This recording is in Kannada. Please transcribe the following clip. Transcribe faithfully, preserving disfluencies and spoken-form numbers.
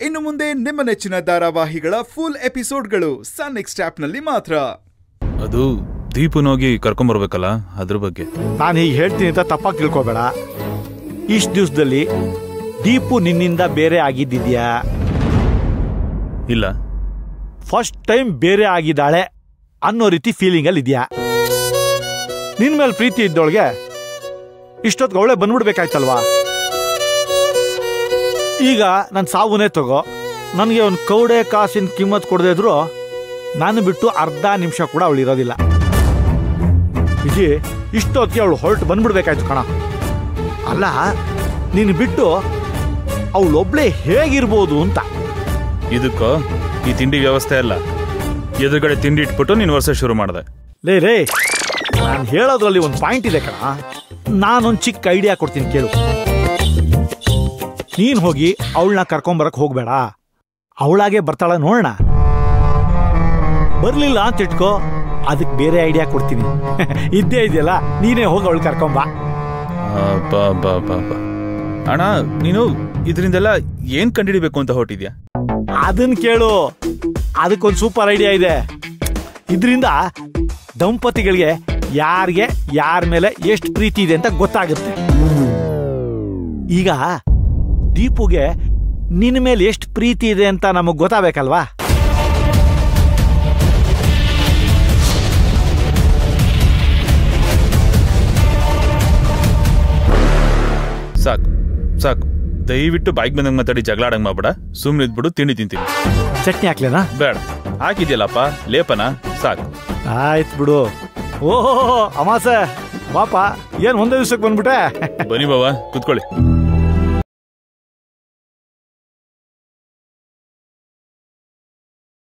ಇನ್ನು ಮುಂದೆ ನಿಮ್ಮ ನೆಚ್ಚಿನ ಧಾರಾವಾಹಿಗಳ ಫುಲ್ ಎಪಿಸೋಡ್ಗಳು ಸನ್ ನೆಕ್ಸ್ಟ್ ಆಪ್ನಲ್ಲಿ ಮಾತ್ರ. ಅದು ದೀಪನೋಗಿ ಕರ್ಕೊಂಬರ್ಬೇಕಲ್ಲ, ಅದ್ರ ಬಗ್ಗೆ ನಾನು ಹೀಗೆ ಹೇಳ್ತೀನಿ ಅಂತ ತಪ್ಪಾಗಿ ತಿಳ್ಕೊಬೇಡ. ಇಷ್ಟು ದಿವಸದಲ್ಲಿ ದೀಪು ನಿನ್ನಿಂದ ಬೇರೆ ಆಗಿದ್ದಿದ್ಯಾ? ಇಲ್ಲ. ಫಸ್ಟ್ ಟೈಮ್ ಬೇರೆ ಆಗಿದ್ದಾಳೆ ಅನ್ನೋ ರೀತಿ ಫೀಲಿಂಗ್ ಅಲ್ಲಿ ಇದೆಯಾ? ನಿನ್ ಮೇಲೆ ಪ್ರೀತಿ ಇದ್ದೊಳಗೆ ಇಷ್ಟೊತ್ತಿಗೆ ಅವಳೆ ಬಂದ್ಬಿಡ್ಬೇಕಾಯ್ತಲ್ವಾ? ಈಗ ನನ್ನ ಸಾವುನೇ ತಗೋ, ನನಗೆ ಒಂದು ಕೌಡೆ ಕಾಸಿನ ಕಿಮ್ಮತ್ ಕೊಡದೇ ಇದ್ರು ನಾನು ಬಿಟ್ಟು ಅರ್ಧ ನಿಮಿಷ ಕೂಡ ಅವಳು ಇರೋದಿಲ್ಲ. ವಿಜಿ, ಇಷ್ಟೊತ್ತಿಗೆ ಅವಳು ಹೊರಟು ಬಂದ್ಬಿಡ್ಬೇಕಾಯ್ತು ಕಣ. ಅಲ್ಲ, ನೀನು ಬಿಟ್ಟು ಅವಳೊಬ್ಳೆ ಹೇಗಿರ್ಬೋದು ಅಂತ. ಇದಕ್ಕೋ ಈ ತಿಂಡಿ ವ್ಯವಸ್ಥೆ ಅಲ್ಲ, ಎದುರುಗಡೆ ತಿಂಡಿ ಇಟ್ಬಿಟ್ಟು ನೀನು ವರ್ಷ ಶುರು ಮಾಡಿದೆ. ಲೇ ರೇ, ನಾನು ಹೇಳೋದ್ರಲ್ಲಿ ಒಂದು ಪಾಯಿಂಟ್ ಇದೆ ಕಣ. ನಾನೊಂದು ಚಿಕ್ಕ ಐಡಿಯಾ ಕೊಡ್ತೀನಿ ಕೇಳು. ನೀನ್ ಹೋಗಿ ಅವಳನ್ನ ಕರ್ಕೊಂಬರಕ್ ಹೋಗ್ಬೇಡ, ಅವಳಾಗೆ ಬರ್ತಾಳ ನೋಡೋಣ. ಬರ್ಲಿಲ್ಲ ಅಂತ ಇಟ್ಕೋ, ಅದಕ್ಕೆ ಬೇರೆ ಐಡಿಯಾ ಕೊಡ್ತೀನಿ. ಇದ್ದೇ ಇದೆಯಲ್ಲ, ನೀನೇ ಹೋಗಿ ಅವಳು ಕರ್ಕೊಂಬ. ಅಣ್ಣ, ನೀನು ಇದರಿಂದೆಲ್ಲ ಏನ್ ಕಂಡಿಡಿಬೇಕು ಅಂತ ಹೊರಟಿದ್ಯಾ? ಅದನ್ನ ಕೇಳು, ಅದಕ್ಕೊಂದು ಸೂಪರ್ ಐಡಿಯಾ ಇದೆ. ಇದರಿಂದ ದಂಪತಿಗಳಿಗೆ ಯಾರಿಗೆ ಯಾರ ಮೇಲೆ ಎಷ್ಟು ಪ್ರೀತಿ ಇದೆ ಅಂತ ಗೊತ್ತಾಗುತ್ತೆ. ಈಗ ದೀಪುಗೆ ನಿನ್ನ ಮೇಲೆ ಎಷ್ಟು ಪ್ರೀತಿ ಇದೆ ಅಂತ ನಮಗ್ ಗೊತ್ತಾಗಬೇಕಲ್ವಾ? ಸಾಕು ಸಾಕು, ದಯವಿಟ್ಟು ಬೈಕ್ ಬಂದಂಗೆ ಮಾತಾಡಿ ಜಗಳ ಆಡಂಗ್ ಮಾಡ್ಬೇಡ. ಸುಮ್ಮನೆ ಇದ್ಬಿಡು, ತಿಂಡಿ ತಿಂತೀನಿ. ಚಟ್ನಿ ಹಾಕ್ಲೇನಾ? ಬೇಡ, ಹಾಕಿದ್ಯಲ್ಲಪ್ಪ ಲೇಪನ, ಸಾಕು. ಆಯ್ತು ಬಿಡು. ಓಹೋ ಅಮಾಸೆ ಬಾಪ, ಏನ್ ಒಂದೇ ದಿವಸಕ್ಕೆ ಬಂದ್ಬಿಟ್ಟೆ? ಬನ್ನಿ ಬಾವ, ಕುತ್ಕೊಳ್ಳಿ.